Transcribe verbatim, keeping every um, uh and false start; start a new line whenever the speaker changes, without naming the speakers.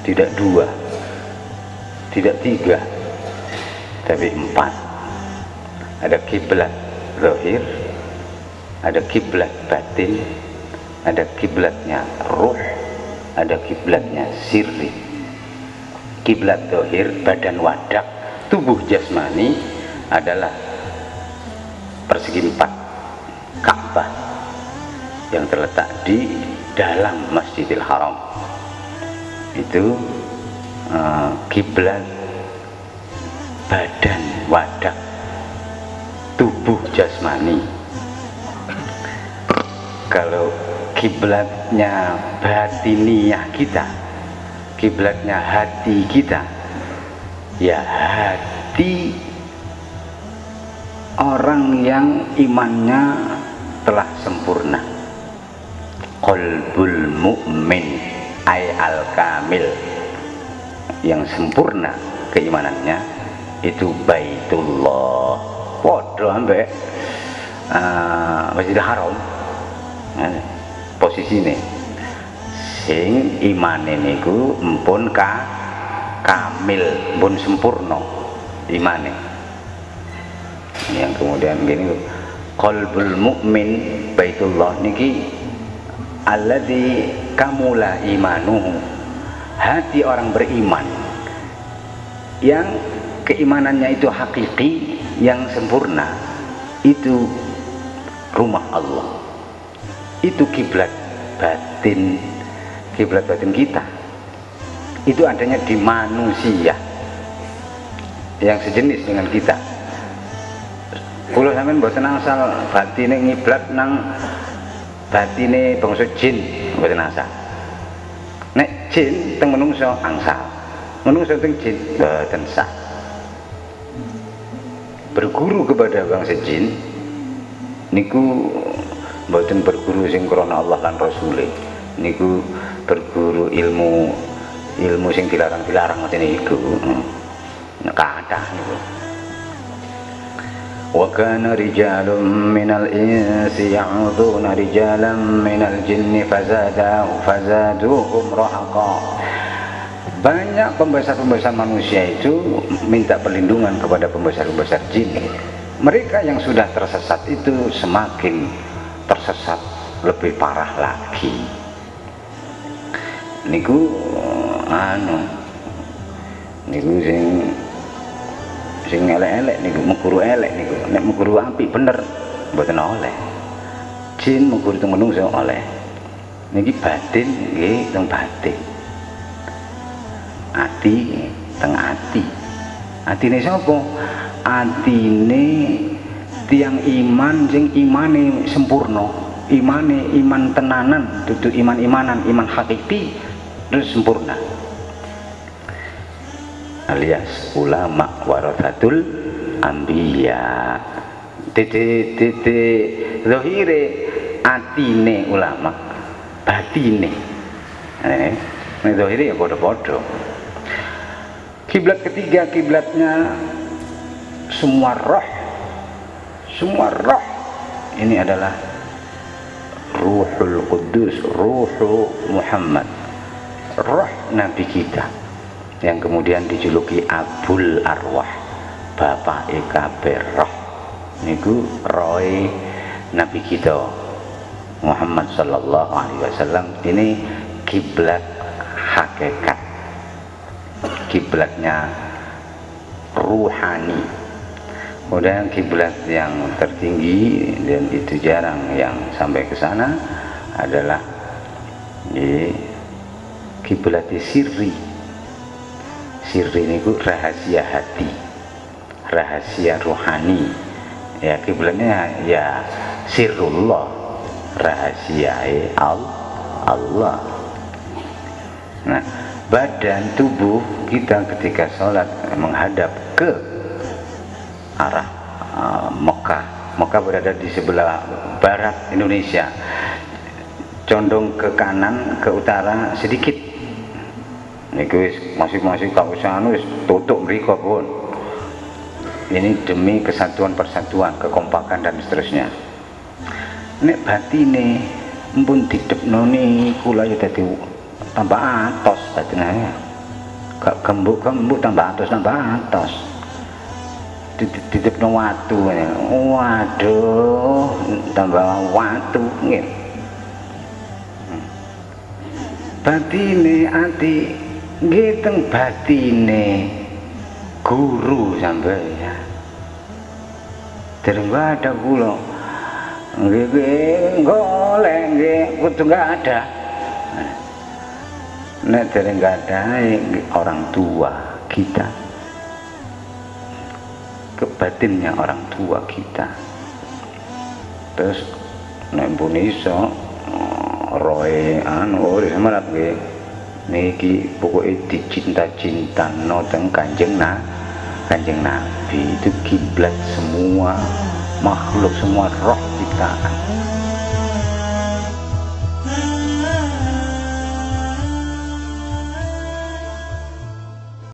tidak dua, tidak tiga, tapi empat. Ada kiblat zahir, ada kiblat batin, ada kiblatnya ruh, ada kiblatnya sirri. Kiblat zahir, badan wadak, tubuh jasmani adalah persegi empat, Ka'bah yang terletak di dalam Masjidil Haram. Itu uh, kiblat badan wadak, tubuh jasmani. Kalau kiblatnya batiniyah kita, kiblatnya hati kita, ya hati orang yang imannya telah sempurna. Qalbul mu'min ay al-kamil, yang sempurna keimanannya itu Baitullah. Waduh ambek uh, Masjidil Haram nah, posisi ini sing imane niku empun ka kamil, pun sempurna imane. Yang kemudian gini, qalbul mu'min Baitullah niki alladzi kamula imanuhu, hati orang beriman yang keimanannya itu hakiki, yang sempurna, itu rumah Allah, itu kiblat batin, kiblat batin kita itu adanya di manusia yang sejenis dengan kita. Kalau sampean mboten asal batine ngiblat nang batine bangsa jin, mboten asal. Nek jin teng menungso angsal, menungso teng jin mboten sah. Berguru kepada bangsa jin niku mboten berguru sing krana Allah lan Rasule, niku berguru ilmu ilmu sing dilarang-dilarang ngoten niku. Nek kathah niku. Wa kana rijalun minal insi ya'uduna rijalan minal jinni fazadahu fazaduhum rahaqa. Banyak pembesar-pembesar manusia itu minta perlindungan kepada pembesar-pembesar jin. Mereka yang sudah tersesat itu semakin tersesat lebih parah lagi. Niku anu niku sing sing elek-elek niku mengkuru elek niku, nek mengkuru apik bener mboten oleh. Jin mengkuru teng menungso oleh. Niki batin nggih teng batin. Ati teng ati. Atine sapa? Atine tiang iman sing imane sempurna, imane iman tenanan, dudu iman-imanan, iman hakiki terus sempurna. Alias ulama warathatul anbiya. Tete tete zahire atine ulama, batine. Eh, nek zahire ya padha-padha. Kiblat ketiga, kiblatnya semua roh, semua roh ini adalah Ruhul Qudus, Ruhu Muhammad, roh Nabi kita yang kemudian dijuluki Abul Arwah, Bapak kabeh roh. Niku roy Nabi kita Muhammad sallallahu alaihi wasallam. Ini kiblat hakikat, kiblatnya ruhani. Kemudian kiblat yang tertinggi dan itu jarang yang sampai ke sana adalah kiblat sirri. Sirri niku rahasia hati, rahasia rohani. Ya kiblatnya ya sirrullah, rahasia Allah. Nah, badan tubuh kita ketika sholat menghadap ke arah uh, Mekah. Mekah berada di sebelah barat Indonesia, condong ke kanan, ke utara sedikit. Niku wis masing-masing kawasan wis tutup mriko pun. Ini demi kesatuan persatuan, kekompakan dan seterusnya. Nek batine mpun didepno niku lha ya dadi tambah atos batine. gak gembuk-gembuk tambah atos tambah atos dititip no watu, waduh tambah watu nggih. Batine ati nggih teng batine guru sampeyan. Dereng ada kula. Nggih nggih golek nggih kudu enggak ada. Nek dereng enggak ada orang tua kita. Kebatinnya orang tua kita. Terus nek pun iso roe anu ora semarap nggih niki pokoke dicinta-cintano teng Kanjeng na Kanjeng Nabi itu kiblat semua makhluk, semua roh ciptaan.